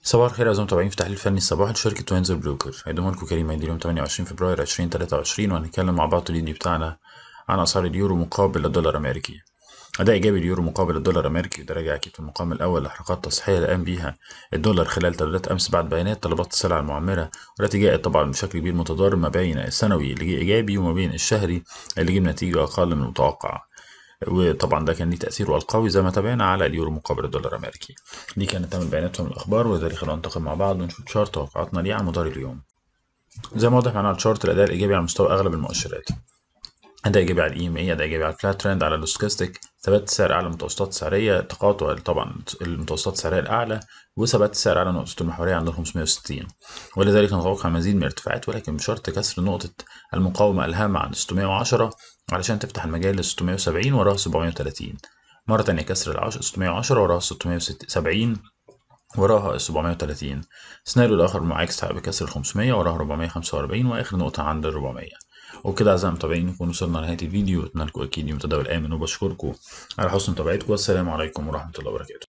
صباح الخير أعزائي المتابعين في تحليل فني الصباح لشركة وينزر بروكر. هيدوم لكم كريم هيدي اليوم 28 فبراير 2023، وهنتكلم مع بعض الفيديو بتاعنا عن أسعار اليورو مقابل الدولار الأمريكي. أداء إيجابي اليورو مقابل الدولار الأمريكي، وده راجع أكيد في المقام الأول لحركات تصحيحية اللي قام بيها الدولار خلال تداولات أمس بعد بيانات طلبات السلع المعمرة، والتي جاءت طبعا بشكل كبير متضارب ما بين السنوي اللي جه إيجابي وما بين الشهري اللي جه بنتيجة أقل من المتوقع. وطبعا ده كان ليه تأثيره القوي زي ما تابعنا على اليورو مقابل الدولار الأمريكي. دي كانت تمام بياناتهم الأخبار، ولذلك خلونا ننتقل مع بعض ونشوف شارت توقعاتنا ليه على مدار اليوم. زي ما واضح معانا على الشارت، الأداء الإيجابي على مستوى أغلب المؤشرات. أداء إيجابي على الإي إم إي، أداء إيجابي على الفلات ترند، على الستوكاستيك، ثبات السعر أعلى المتوسطات السعرية، تقاطع طبعا المتوسطات السعرية الأعلى، وثبات السعر على نقطة المحورية عند 560. ولذلك نتوقع مزيد من الارتفاعات، ولكن بشرط كسر نقطة المقاومة الهامة عند 610 علشان تفتح المجال ل 670 وراها 730. مرة تانية كسر ال 610 وراها 670 وراها 730. السيناريو الآخر معاكس حق بكسر ال 500 وراها 445 وآخر نقطة عند ال 400. وبكده أعزائي المتابعين نكون وصلنا لنهاية الفيديو. أتمنى لكم أكيد يوم متداول آمن، وبشكركم على حسن متابعتكم، والسلام عليكم ورحمة الله وبركاته.